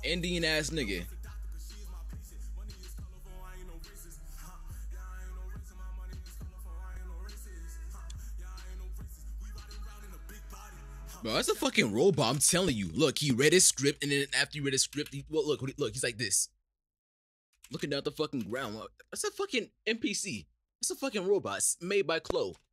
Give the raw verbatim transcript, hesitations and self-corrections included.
Indian ass nigga. Bro, that's a fucking robot. I'm telling you. Look, he read his script, and then after he read his script, he, well, look, look, he's like this, looking down the fucking ground. That's a fucking N P C. That's a fucking robot made by Chloe.